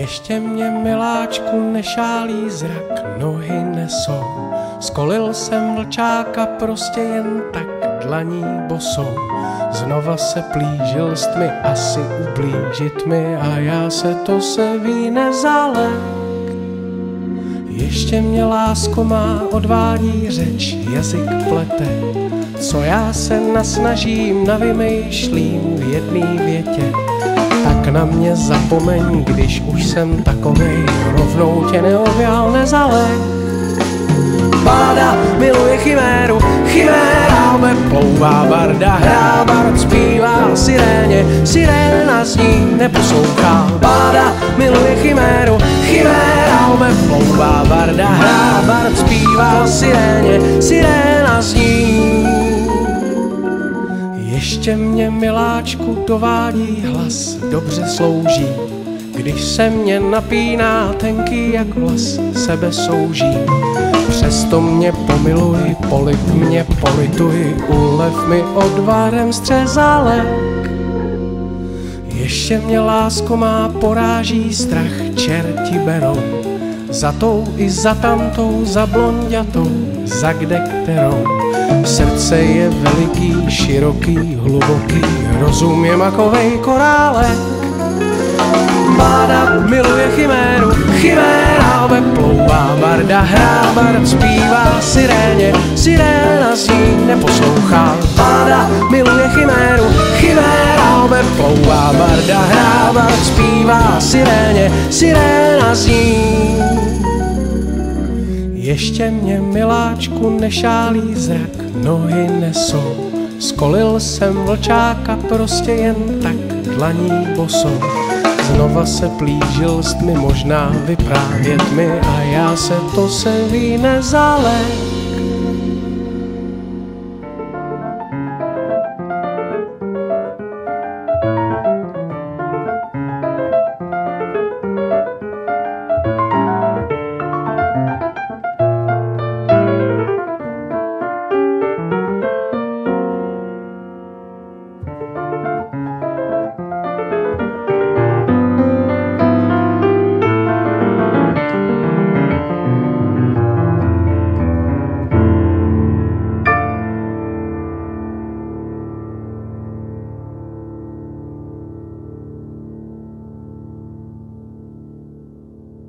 Ještě mě, miláčku, nešálí zrak, nohy nesou. Skolil jsem vlčáka prostě jen tak dlaní bosou. Znova se plížil s tmy, asi ublížit mi, a já se to se ví nezalek. Ještě mě, lásko má, odvádí řeč, jazyk plete. Co já se nasnažím, navymýšlím v jedné větě. Tak na mě zapomeň, když už jsem takovej, rovnou tě neobjal nezalek. Báda miluje chiméru, chiméra plouvá barda, hrá bard, zpívá siréně, siréna z ní neposlouchá. Báda miluje chiméru, chiméra plouvá barda, hrá bard, zpívá siréně, siréna z ní. Ještě mě, miláčku, dovádí hlas, dobře slouží, když se mě napíná tenký jak vlas, sebe souží. Přesto mě pomiluj, polib mě polituj, ulev mi odvarem střezalek. Ještě mě, lásko má, poráží strach, čerti berou za tou i za tamtou, za blonďatou, za kde kterou. Srdce je veliký, široký, hluboký, rozum je makovej korálek. Báda miluje chiméru, chiméra plouvá barda, hrá bard, zpívá siréně, siréna z ní neposlouchá. Báda miluje chiméru, chiméra plouvá barda, hrá bard, zpívá siréně, siréna z ní. Ještě mě, miláčku, nešálí zrak, nohy nesou. Skolil jsem vlčáka prostě jen tak dlaní bosou. Znova se plížil s tmy, možná vyprávět mi, a já se to se ví nezalek.